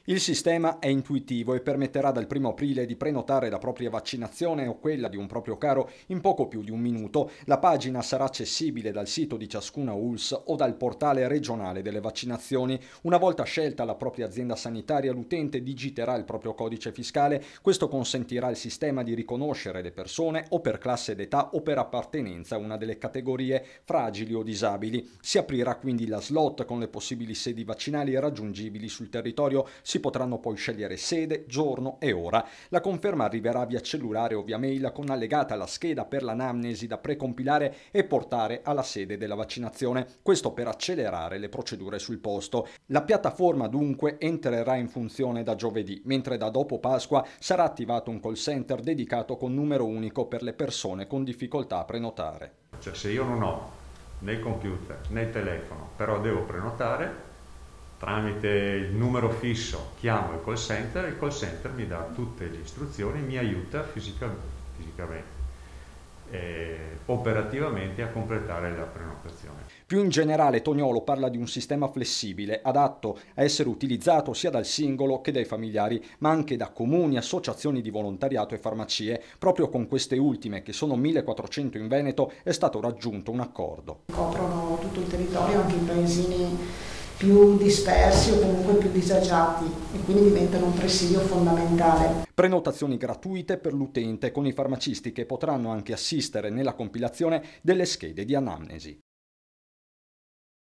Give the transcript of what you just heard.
Il sistema è intuitivo e permetterà dal 1° aprile di prenotare la propria vaccinazione o quella di un proprio caro in poco più di un minuto. La pagina sarà accessibile dal sito di ciascuna ULSS o dal portale regionale delle vaccinazioni. Una volta scelta la propria azienda sanitaria, l'utente digiterà il proprio codice fiscale. Questo consentirà al sistema di riconoscere le persone o per classe d'età o per appartenenza a una delle categorie fragili o disabili. Si aprirà quindi la slot con le possibili sedi vaccinali raggiungibili sul territorio. Si potranno poi scegliere sede, giorno e ora. La conferma arriverà via cellulare o via mail con allegata la scheda per l'anamnesi da precompilare e portare alla sede della vaccinazione. Questo per accelerare le procedure sul posto. La piattaforma dunque entrerà in funzione da giovedì, mentre da dopo Pasqua sarà attivato un call center dedicato con numero unico per le persone con difficoltà a prenotare. Cioè, se io non ho né il computer né il telefono, però devo prenotare, tramite il numero fisso chiamo il call center mi dà tutte le istruzioni, mi aiuta fisicamente, operativamente a completare la prenotazione. Più in generale Toniolo parla di un sistema flessibile, adatto a essere utilizzato sia dal singolo che dai familiari, ma anche da comuni, associazioni di volontariato e farmacie. Proprio con queste ultime, che sono 1400 in Veneto, è stato raggiunto un accordo. Coprono tutto il territorio, anche i paesini più dispersi o comunque più disagiati, e quindi diventano un presidio fondamentale. Prenotazioni gratuite per l'utente con i farmacisti che potranno anche assistere nella compilazione delle schede di anamnesi.